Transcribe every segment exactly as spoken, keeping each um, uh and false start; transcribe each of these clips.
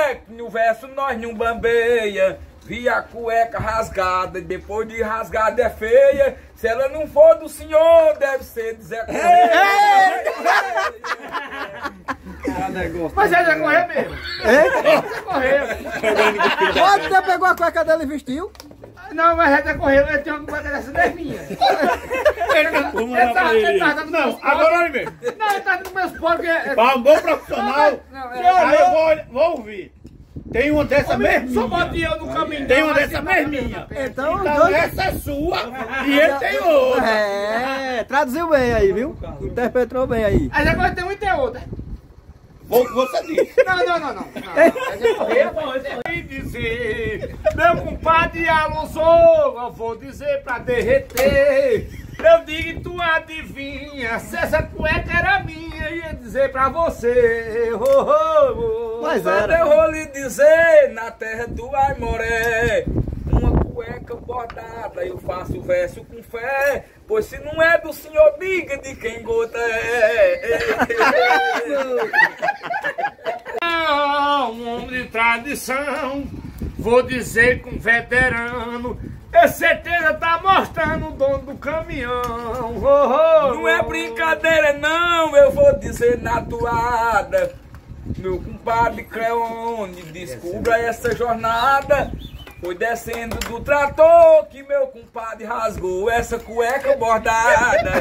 é que no verso nós não bambeia. Vi a cueca rasgada, depois de rasgada é feia. Se ela não for do senhor, deve ser de Zé Correia. Mas é Zé Correia mesmo. É Zé Correia. Pode você pegou a cueca dele e vestiu? Não, mas é Zé Correia, ele tem uma cueca dessa das minhas. Ele, ele tá, ele tá dando Não, meus agora olha mesmo. poros. Não, ele tá dando meus poros. É... Para um bom profissional, Não, é... aí eu vou, vou ouvir. Tem uma dessa Só mesminha. botei eu no caminho. Tem não, uma mas dessa você tá mesminha. Então, Então dois... essa é sua e ele tem outra. É, traduziu bem aí, viu? Interpretou bem aí. Aí agora tem um e tem outra. Foi o que você disse. Não, não, não, não. É Zé Correia, pô. E dizer, meu compadre Alonso, eu vou dizer pra derreter. Eu digo, tu adivinha, se essa cueca era minha, ia dizer pra você. Oh, oh, oh. Mas Mas era. eu vou lhe dizer, na terra do Aimoré, uma cueca bordada, eu faço verso com fé, pois se não é do senhor, diga de quem gota é. Não, um homem de tradição, vou dizer com veterano, é certeza tá mostrando o dono do caminhão. Oh, oh, Não é brincadeira não, eu vou dizer na toada. Meu compadre Cleone, descubra essa jornada. Foi descendo do trator que meu compadre rasgou essa cueca bordada.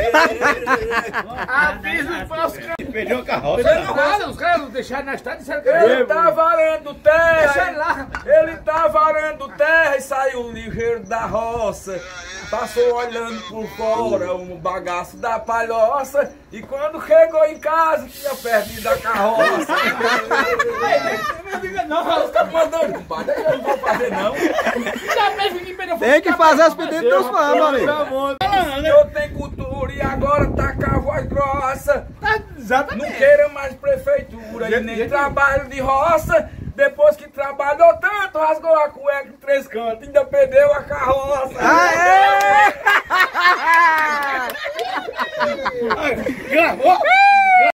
Avisa para os caras. Perdeu a carroça. Os caras não deixaram na estrada e disseram que Ele tá varando Deixa ele terra, lá. ele tá varando terra e saiu ligeiro da roça. Passou olhando por fora um bagaço da palhoça e quando chegou em casa tinha perdido a carroça. Não diga não. Você tá mandando, compadre, eu não vou fazer não. Tem que fazer os pedidos dos fãs, meu amigo. Eu tenho cultura e agora tá com a voz grossa. Não queira mais prefeitura e nem trabalho de roça. Depois que trabalhou tanto, rasgou a cueca em três cantos, ainda perdeu a carroça. Aê! Gravou?